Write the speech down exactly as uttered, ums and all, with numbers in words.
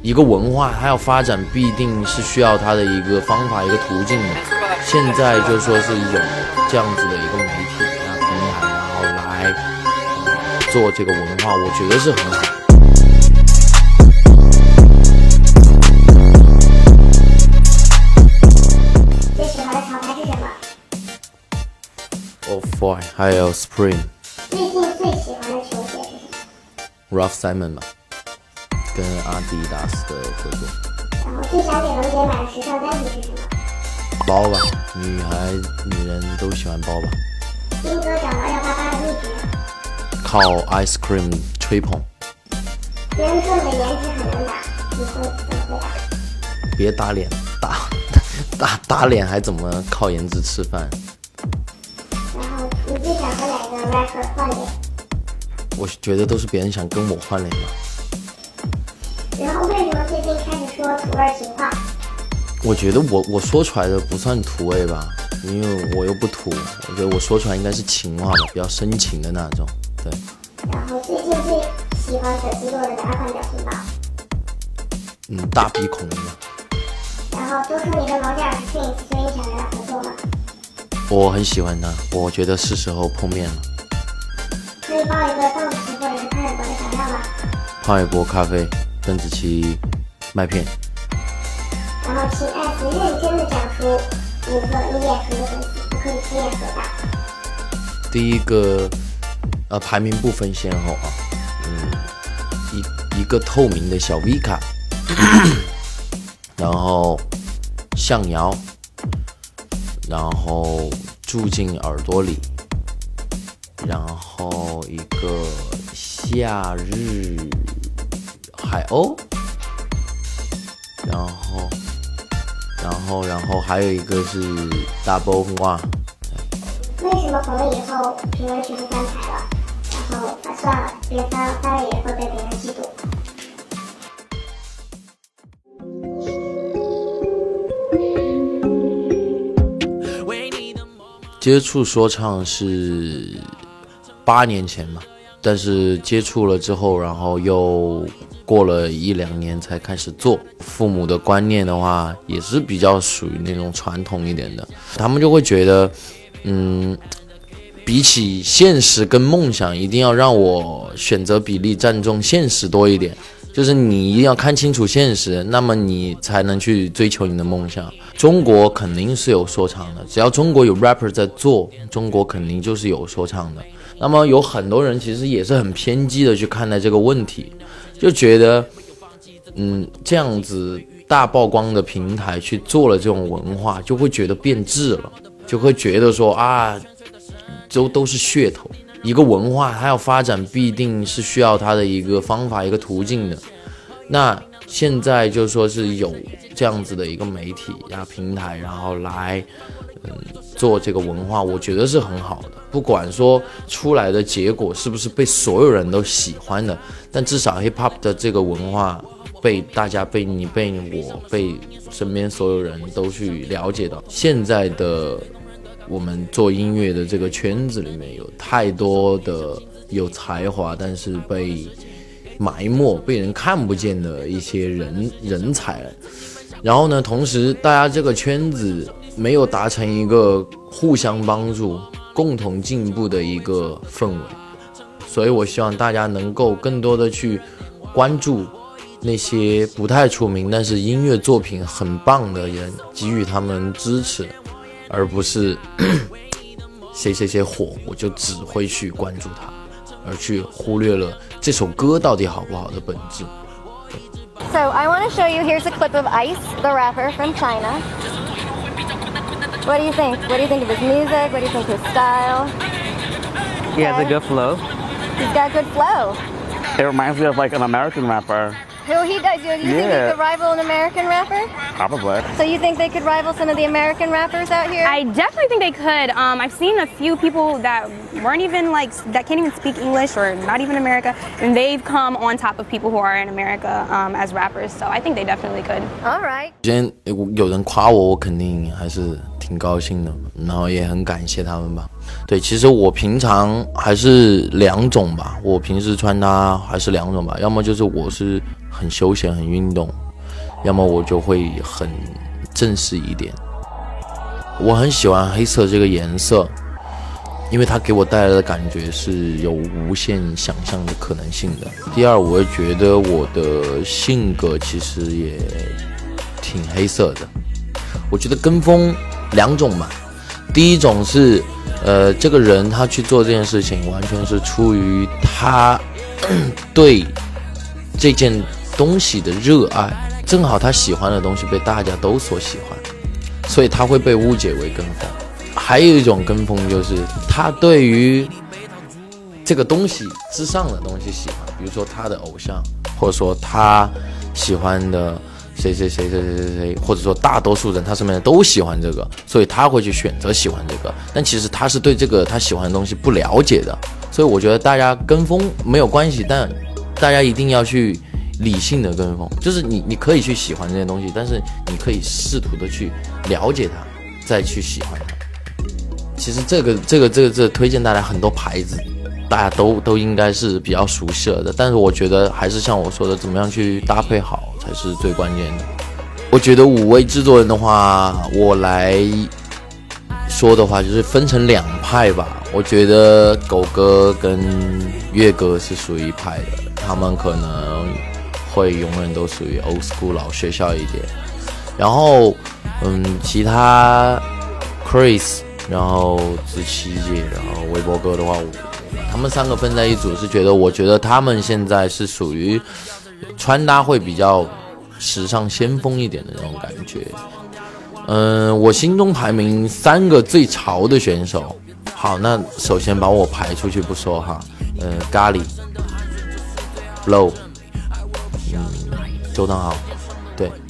一个文化它要发展，必定是需要它的一个方法、一个途径的。现在就说是有这样子的一个媒体啊平台，然后来、呃、做这个文化，我觉得是很好。 最喜欢的潮牌是什么 Off-White 还有 Spring。 最近最喜欢的球鞋是什么 Ralph Simon 吧，跟阿迪达斯的合作。 然后最想给龙姐买的时尚单品是什么？ 包吧，女孩女人都喜欢包吧。 斌哥长到幺八八的秘诀， 靠 ice cream 吹捧。 别人说你的颜值很能打，你会怎么回答？ 别打脸，打打打脸还怎么靠颜值吃饭？ 然后你最想和哪个 rapper 换脸？ 我觉得都是别人想跟我换脸嘛。 然后为什么最近开始说土味情话？ 我觉得我我说出来的不算土味吧，因为我又不土，我觉得我说出来应该是情话吧，比较深情的那种，对。 然后最近最喜欢粉丝做的哪款表情包？ 嗯，大鼻孔嘛。 然后都说你跟毛尖是 twins， 所以你想跟他合作吗？ 我很喜欢他，我觉得是时候碰面了。 可以报一个邓紫棋或者是潘玮柏的小料吗？ 潘玮柏咖啡，邓紫棋麦片。 然后请艾斯认真的讲出五个你眼熟的粉丝，不可以轻言回答。 第一个，呃，排名不分先后啊，嗯，一一个透明的小 V 卡，然后象瑶，然后住进耳朵里，然后一个夏日海鸥，然后。然后，然后还有一个是 Double 哇。 为什么红了以后评论区不翻牌了？然后啊算了，别翻了，翻了也会被别人嫉妒。 接触说唱是八年前嘛，但是接触了之后，然后又过了一两年才开始做。父母的观念的话，也是比较属于那种传统一点的，他们就会觉得，嗯，比起现实跟梦想，一定要让我选择比例占重现实多一点。就是你一定要看清楚现实，那么你才能去追求你的梦想。中国肯定是有说唱的，只要中国有 rapper 在做，中国肯定就是有说唱的。那么有很多人其实也是很偏激的去看待这个问题，就觉得嗯，这样子大曝光的平台去做了这种文化，就会觉得变质了，就会觉得说啊，都都是噱头。一个文化它要发展，必定是需要它的一个方法、一个途径的。那现在就说是有这样子的一个媒体呀、平台，然后来嗯做这个文化，我觉得是很好的。不管说出来的结果是不是被所有人都喜欢的，但至少 hip hop 的这个文化被大家、被你、被我、被身边所有人都去了解到。现在的我们做音乐的这个圈子里面有太多的有才华，但是被埋没、被人看不见的一些人人才。然后呢，同时大家这个圈子没有达成一个互相帮助、共同进步的一个氛围，所以我希望大家能够更多的去关注那些不太出名但是音乐作品很棒的人，给予他们支持，而不是谁谁谁火我就只会去关注他，而去忽略了这首歌到底好不好的本质。 So I want to show you, here's a clip of Ice, the rapper from China. What do you think? What do you think of his music? What do you think of his style? He has a good flow. He's got good flow. It reminds me of like an American rapper. Who he does? You, you think Yeah. he could rival an American rapper? Probably. So you think they could rival some of the American rappers out here? I definitely think they could. Um, I've seen a few people that weren't even like, that can't even speak English or not even America, and they've come on top of people who are in America um, as rappers. So I think they definitely could. All right. 今天有人夸我，我肯定还是挺高兴的，然后也很感谢他们吧。对，其实我平常还是两种吧，我平时穿搭还是两种吧，要么就是我是很休闲、很运动，要么我就会很正式一点。我很喜欢黑色这个颜色，因为它给我带来的感觉是有无限想象的可能性的。第二，我会觉得我的性格其实也挺黑色的。我觉得跟风两种嘛，第一种是，呃，这个人他去做这件事情，完全是出于他对这件东西的热爱，正好他喜欢的东西被大家都所喜欢，所以他会被误解为跟风。还有一种跟风就是他对于这个东西之上的东西喜欢，比如说他的偶像，或者说他喜欢的谁谁谁谁谁谁谁，或者说大多数人他身边的都喜欢这个，所以他会去选择喜欢这个。但其实他是对这个他喜欢的东西不了解的，所以我觉得大家跟风没有关系，但大家一定要去理性的跟风，就是你你可以去喜欢这些东西，但是你可以试图的去了解它，再去喜欢它。其实这个这个这个这个推荐大家很多牌子，大家都都应该是比较熟悉了的，但是我觉得还是像我说的，怎么样去搭配好才是最关键的。我觉得五位制作人的话，我来说的话就是分成两派吧。我觉得狗哥跟月哥是属于一派的，他们可能会永远都属于 old school 老学校一点。然后，嗯，其他 Chris， 然后子琪姐，然后微博哥的话，我他们三个分在一组，是觉得我觉得他们现在是属于穿搭会比较时尚先锋一点的那种感觉。嗯，我心中排名三个最潮的选手。好，那首先把我排出去不说哈，呃，咖喱 ，Blow， 嗯，周汤豪，对。